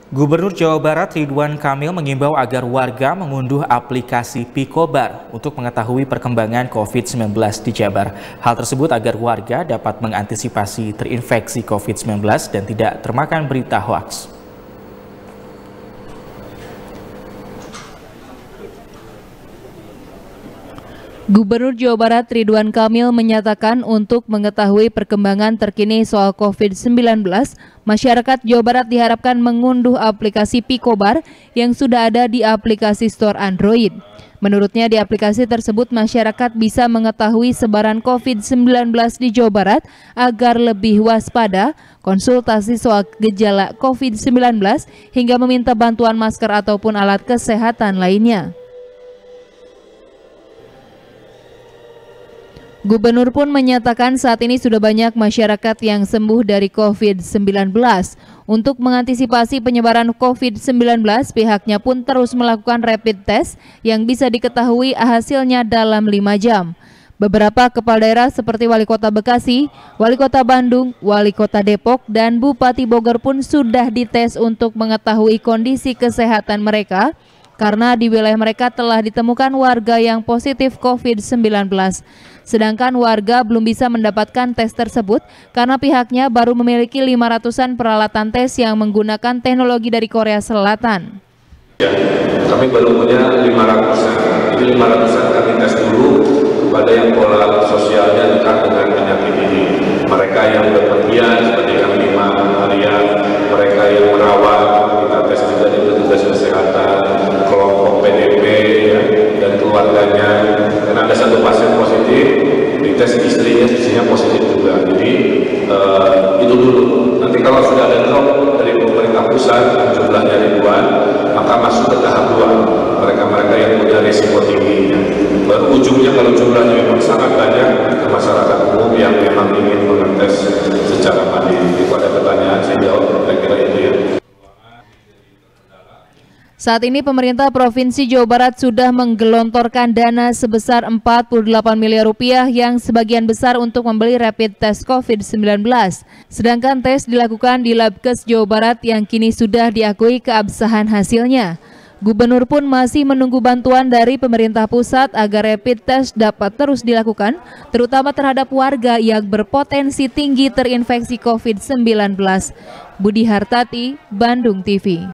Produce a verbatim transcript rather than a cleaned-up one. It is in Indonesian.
Gubernur Jawa Barat Ridwan Kamil mengimbau agar warga mengunduh aplikasi Pikobar untuk mengetahui perkembangan COVID sembilan belas di Jabar. Hal tersebut agar warga dapat mengantisipasi terinfeksi COVID sembilan belas dan tidak termakan berita hoaks. Gubernur Jawa Barat Ridwan Kamil menyatakan untuk mengetahui perkembangan terkini soal COVID sembilan belas, masyarakat Jawa Barat diharapkan mengunduh aplikasi Pikobar yang sudah ada di aplikasi store Android. Menurutnya di aplikasi tersebut masyarakat bisa mengetahui sebaran COVID sembilan belas di Jawa Barat agar lebih waspada, konsultasi soal gejala COVID sembilan belas, hingga meminta bantuan masker ataupun alat kesehatan lainnya. Gubernur pun menyatakan saat ini sudah banyak masyarakat yang sembuh dari COVID sembilan belas. Untuk mengantisipasi penyebaran COVID sembilan belas, pihaknya pun terus melakukan rapid test yang bisa diketahui hasilnya dalam lima jam. Beberapa kepala daerah seperti Wali Kota Bekasi, Wali Kota Bandung, Wali Kota Depok, dan Bupati Bogor pun sudah dites untuk mengetahui kondisi kesehatan mereka, karena di wilayah mereka telah ditemukan warga yang positif COVID sembilan belas. Sedangkan warga belum bisa mendapatkan tes tersebut karena pihaknya baru memiliki lima ratusan peralatan tes yang menggunakan teknologi dari Korea Selatan. Ya, kami baru punya lima ratusan. Jadi lima ratusan kami tes dulu kepada yang pola sosialnya dekat dengan penyakit ini. Mereka yang berpergian seperti Kang Bima, Maria, mereka yang merawat, kita tes juga di petugas kesehatan, kelompok P D P ya, dan keluarganya. Karena ada satu pasien positif, dites istrinya, istrinya positif juga. Jadi uh, itu dulu. Nanti kalau sudah ada drop dari pemerintah pusat, jumlahnya ribuan, maka masuk ke tahap dua. Mereka-mereka yang punya risiko tinggi. Ya. Baru ujungnya kalau jumlahnya memang sangat banyak ke masyarakat umum yang memang ingin mengetes secara mandiri. Kalau ada pertanyaan saya jawab, kira-kira itu ya. Saat ini pemerintah Provinsi Jawa Barat sudah menggelontorkan dana sebesar empat puluh delapan miliar rupiah yang sebagian besar untuk membeli rapid test COVID sembilan belas. Sedangkan tes dilakukan di Labkes Jawa Barat yang kini sudah diakui keabsahan hasilnya. Gubernur pun masih menunggu bantuan dari pemerintah pusat agar rapid test dapat terus dilakukan, terutama terhadap warga yang berpotensi tinggi terinfeksi COVID sembilan belas. Budi Hartati, Bandung T V.